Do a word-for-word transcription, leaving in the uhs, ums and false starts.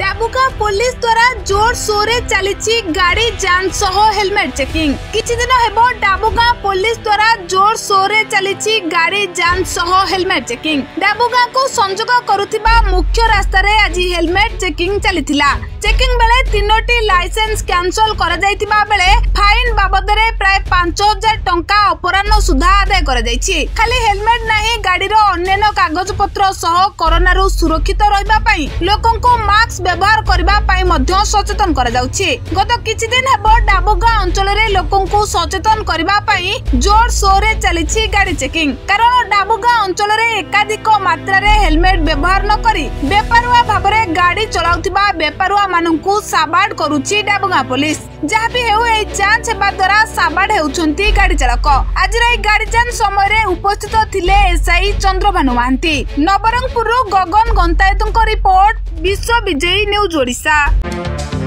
डाबुगा police द्वारा जोर शोर चली गाड़ी जांच सह हेलमेट चेकिंग। किछि दिन हेबो डाबुगा पुलिस द्वारा जोर शोर चली गाड़ी जांच सह हेलमेट चेकिंग। डाबुगा को संजोग करुथिबा मुख्य रास्ता रे आज हेलमेट चेकिंग चलीथिला। चेकिंग बेले तीनोटी लाइसेंस कैंसल करा जायतिबा बेले फाइन बाबद रे प्राय पांच हजार टंका अपराह्न सुधा आदाय करा जायछि। खाली हेलमेट नाही गाड़ी रो अन्य कागज पत्र सह कोरोना रो सुरक्षित रहबा पई लोकन को मास्क व्यवहार करबा पई मध्य सचेतन करा जाउछि। गत किछि दिन हेबो डाबुगा अंचल रे लोकन को सचेतन करबा पई जोर शोर रे चलीछि गाड़ी चेकिंग। कारण डाबुगा अंचल रे एकाधिक मात्रा रे हेलमेट व्यवहार न करी बेपारुआ भाबरे गाड़ी चलाउथिबा बेपारुआ माननकु साबाड करूछि डाबुगा पुलिस। जहा भी हेउ ए जांच हेबा द्वारा साबाड हेउछंती गाड़ी चालक। आज रे गाड़ी जांच समय रे उपस्थित थिले एसआई चंद्रभानु महांती। नवरंगपुर गगन गंतायतଙ୍କ रिपोर्ट विश्व विजयी न्यूज ओडिशा।